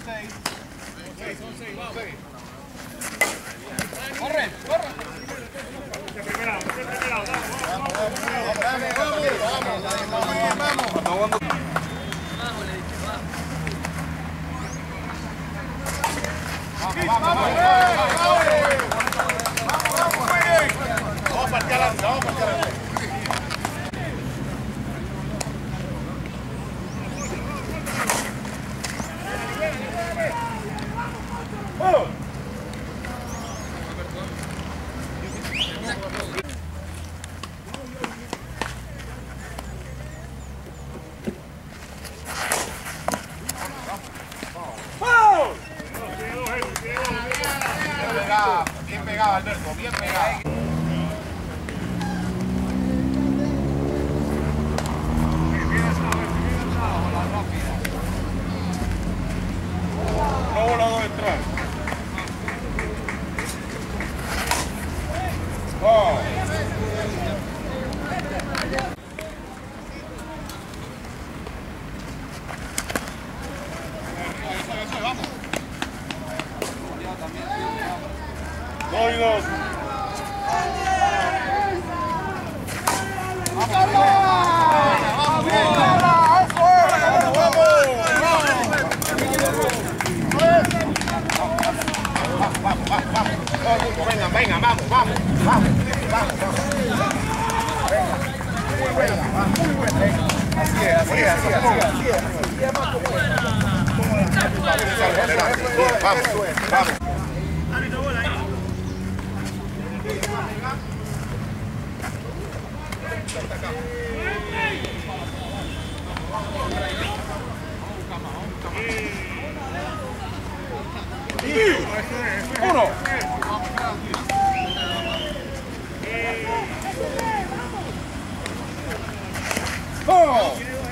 Corre, corre. Vamos a partir adelante, vamos a partir adelante. Bien pegado, Alberto, bien pegado. No volado detrás. Oh. Vamos. 2 y 2. Venga, venga, vamos, vamos, vamos, vamos, vamos. Muy buena, muy buena. Así es, así es, así es, así es. Vamos, vamos. Uno. Oh.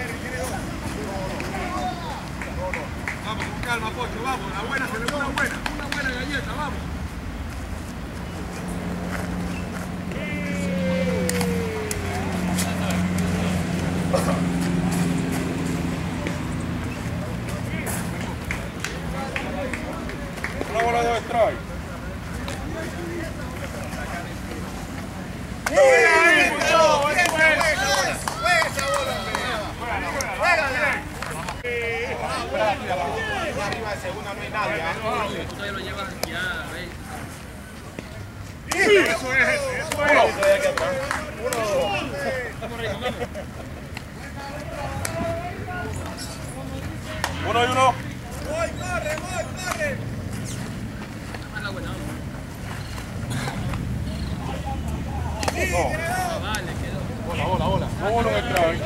Vamos, con calma, Pocho, vamos. La buena se le da una buena galleta, vamos. Una bola de strike. Arriba de segunda no hay nadie. Tú todavía lo llevas ya, ¿ves? Eso es, eso es. Uno y uno. ¡Voy, corre! La buena. No. Vale, quedó. Bola. No bola de strike.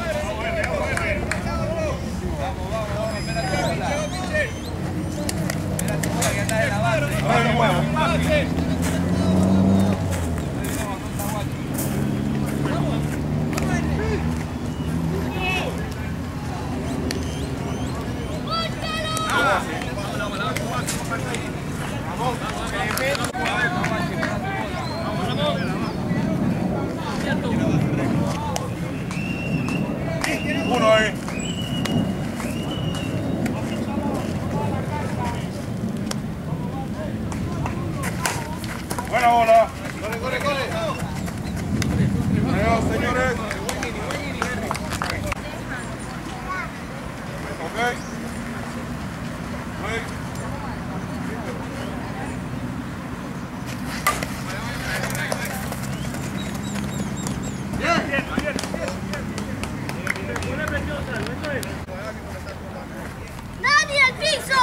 Uno ahí. Buena bola. Corre. Adiós, señores. Ok. ¡Nadie al piso!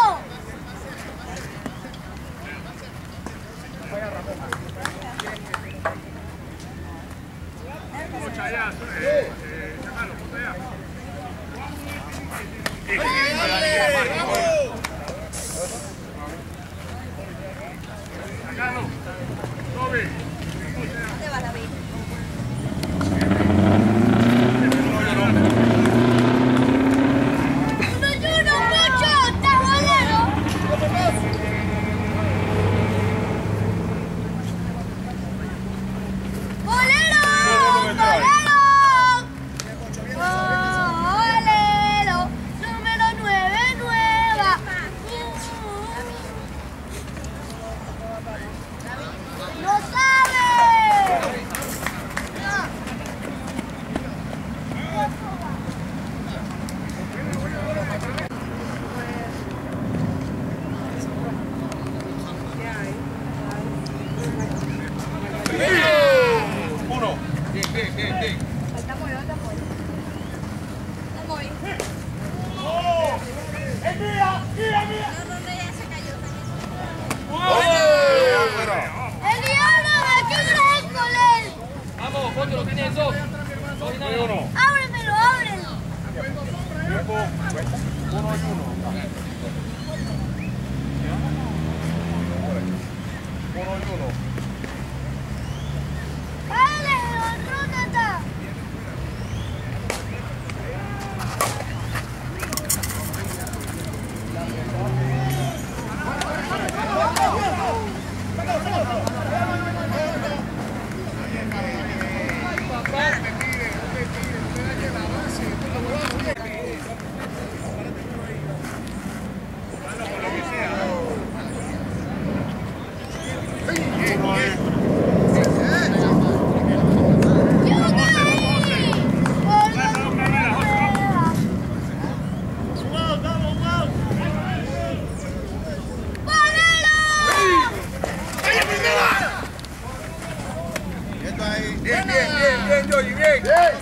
Bien, Yoyi, bien.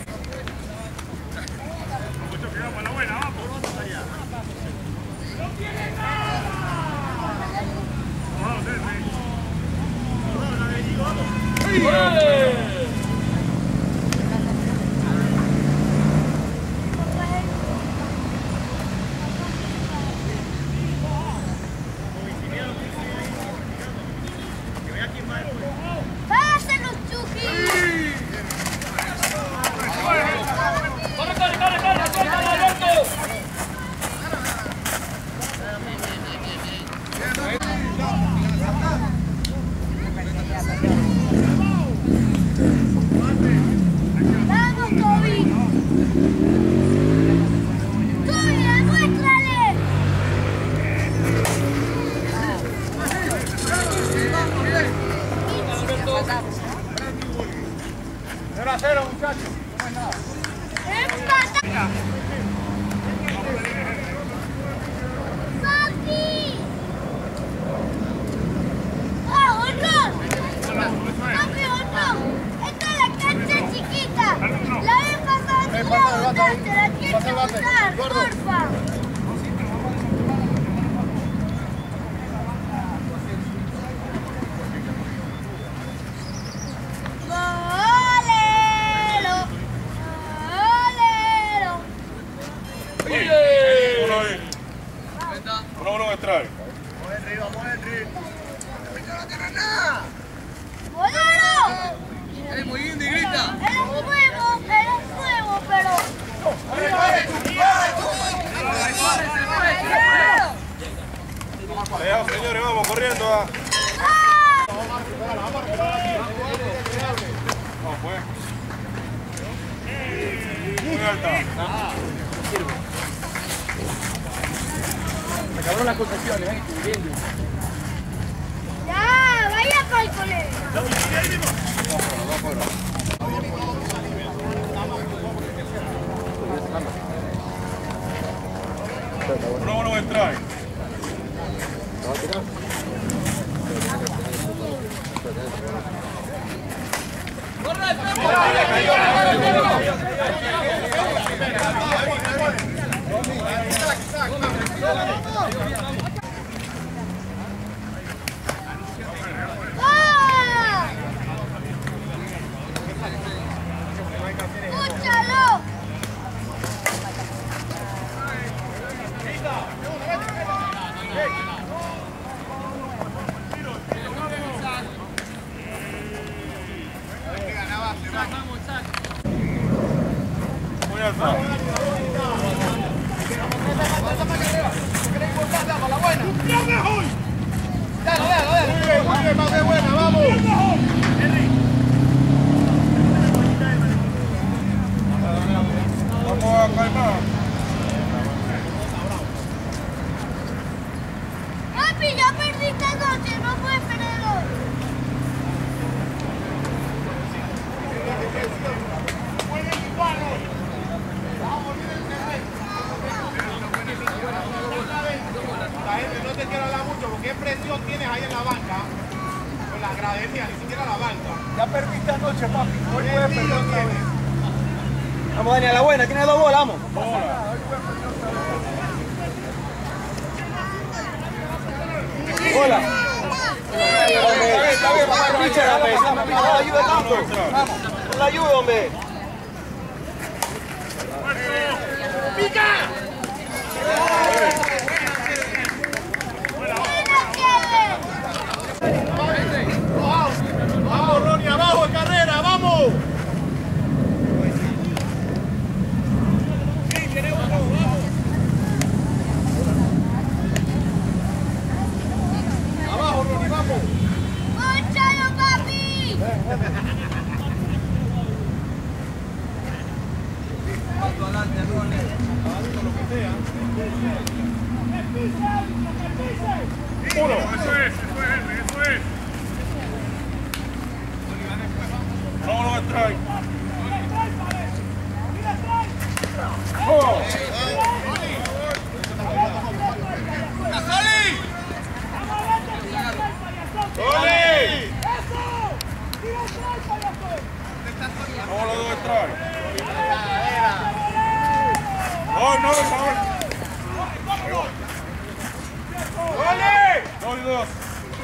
Uno que trae. Vamos, Henry. No tiene nada. ¡Ey, muy indie, grita! Era un nuevo, pero... Allá, señores, vamos corriendo. Vamos, pues. Muy alta. Se acabaron las concesiones, viendo. Ya, vaya para el colegio. Uno que trae. ¡Escúchalo! Muy alta. Muy bien, buena, vamos. Vamos a calmar. Papi, ya perdiste anoche, no puedes perder hoy. La gente no te quiere hablar mucho porque qué presión tienes ahí en la banca. Con la gradería, ni siquiera la banca. Ya perdiste anoche, papi. Hoy puedes ¿Qué perder tiro otra vez. tienes? Vamos, Dani, a la buena. Tiene 2 bolas, vamos. Hola. Está bien, papá. Picha, hombre. No la ayude tanto. Vamos. No la ayude, hombre. Uno. Eso es, Henry, eso es. Vámonos al strike. ¡Oh! Vamos los dos detrás. No. ¡Gol! 2 y 2.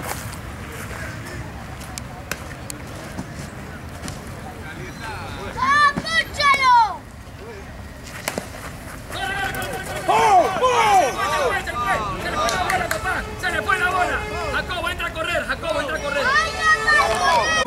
¡Apúchalo! ¡Se le fue la bola! Jacobo, entra a correr, Jacobo, entra a correr. ¡Ay, no!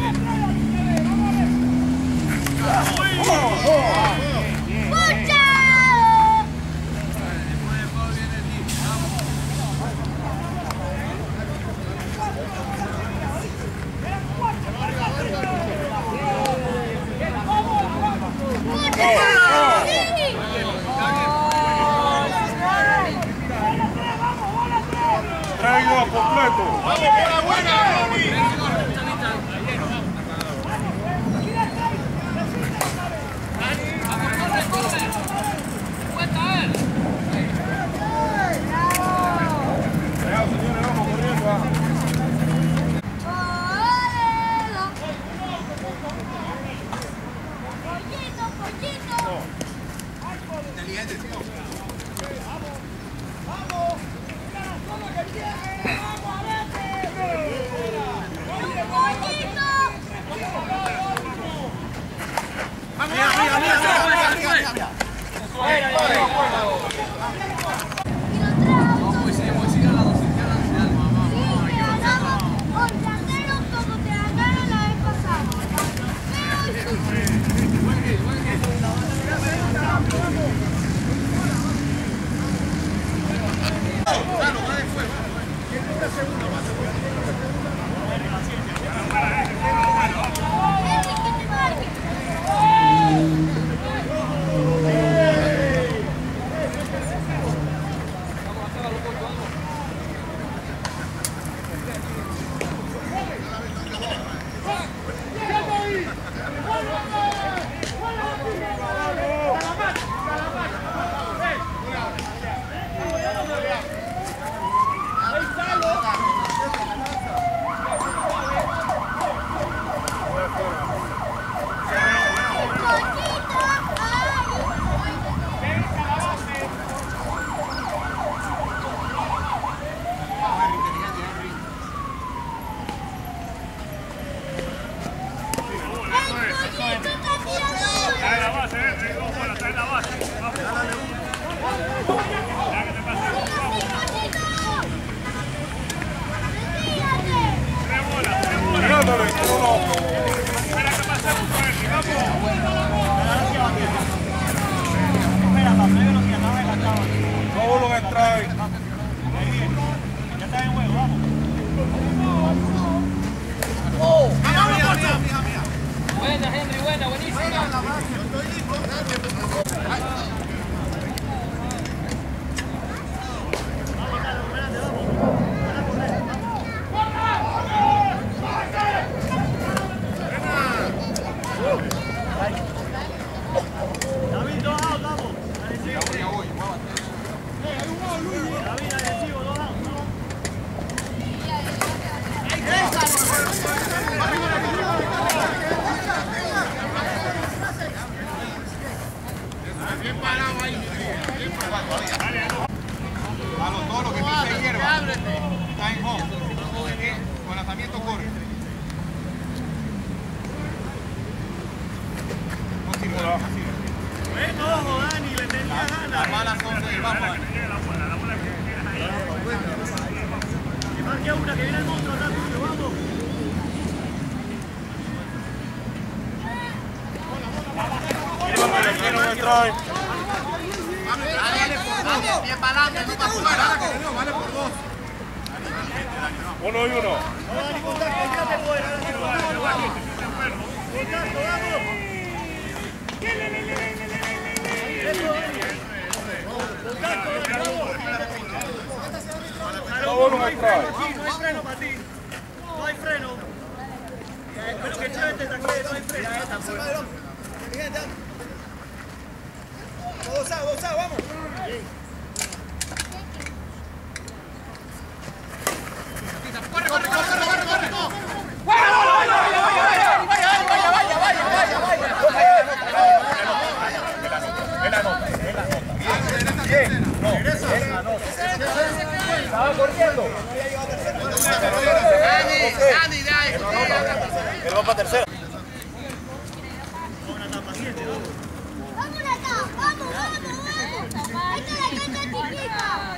Traído completo. Buena, Henry, buena, buenísima. Todo lo que pise hierba está en home. Con lanzamiento corre. No sirve. Ojo, Dani, le tenía ganas. Las balas son de bajo. Que marque una, que viene el monstruo atrás tuyo, vamos. Bien para adelante, no para afuera. Vale por 2. 1 y 1. Vamos, encima del hombro. Inteligente, vamos. Dos a, vamos. Corre, corre, corre, corre, corre, corre. Estaba corriendo. Él va para tercera. Vamos acá, vamos. Esta es la cancha chiquita.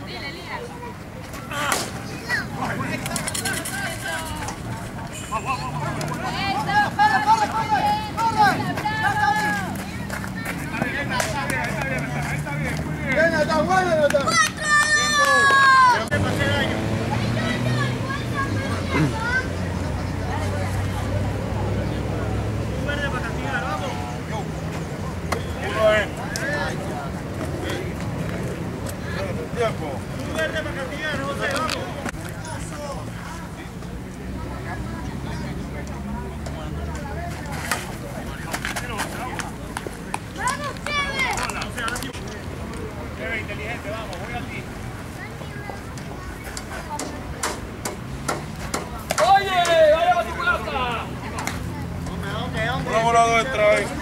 Verde para castigar, vamos. Tiempo. Verde para castigar, José, vamos. Inteligente, vamos, voy a ti. Oye, vaya a tu casa. Una bola extra ahí.